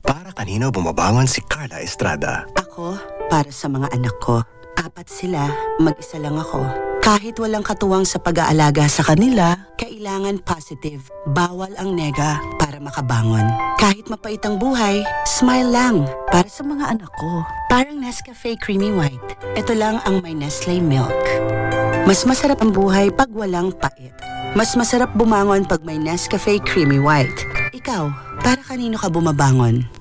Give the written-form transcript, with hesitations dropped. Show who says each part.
Speaker 1: Para kanino bumabangon si Karla Estrada?
Speaker 2: Ako, para sa mga anak ko. 4 sila, mag-isa lang ako. Kahit walang katuwang sa pag-aalaga sa kanila, kailangan positive. Bawal ang nega para makabangon. Kahit mapait ang buhay, smile lang para sa mga anak ko. Parang Nescafe Creamy White. Ito lang ang may Nestle Milk. Mas masarap ang buhay pag walang pait. Mas masarap bumangon pag may Nescafe Creamy White. Ikaw, para kanino ka bumabangon?